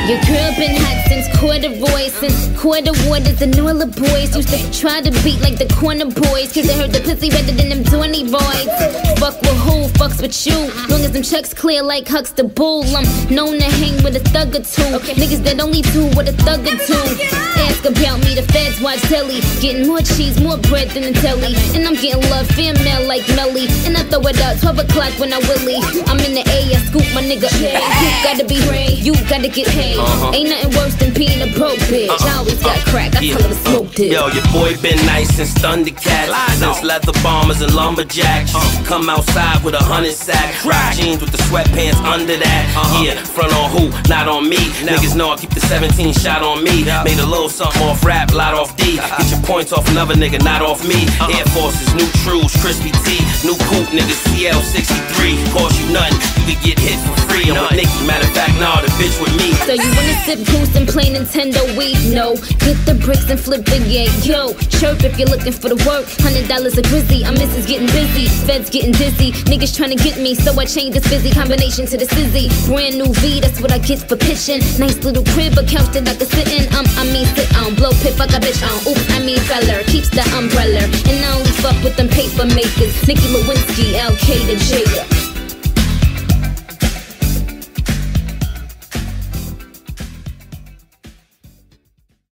Your girl been hot since corduroy, since quarter waters. The Nola boys used to try to beat like the corner boys, cause they heard the pussy better than them 20 boys. Fuck with who, fucks with you. Long as them checks clear like Huxtable. I'm known to hang with a thug or two. Niggas that only do what a thug or two. Ask about me, the feds watch telly. Getting more cheese, more bread than the telly. And I'm getting love, female like Melly. And I throw it out 12 o'clock when I willy. I'm in the A, I scoop my nigga. You gotta be paid, you gotta get paid. Ain't nothing worse than being a broke bitch. I always got crack, I tell her to smoke this. Yo, your boy been nice since Thundercats, since leather bombers and lumberjacks. Come outside with 100 sacks, rock jeans with the sweatpants under that. Yeah, front on who, not on me. Niggas know I keep the 17 shot on me. Made a little something off rap, lot off D. Get your points off another nigga, not off me. Air Forces, new trues, crispy T, new coupe niggas, CL63. Cost you nothing, you could get hit for free. I'm with Nicki, matter of fact, nah, the bitch with me. So you wanna sip juice and play Nintendo Wii? No, get the bricks and flip the gate. Yo, chirp if you're looking for the work. $100 a grizzly, I'm missus getting busy. Feds getting dizzy, niggas trying to get me, so I changed this busy combination to the Sizzy. Brand new V, that's what I get for pitching. Nice little crib, a couch that I can sit in. I mean sit on, blow pip, I got bitch on. Oops, I mean feller, keeps the umbrella. And I only fuck with them paper makers. Nicki Lewinsky, LK to Jada.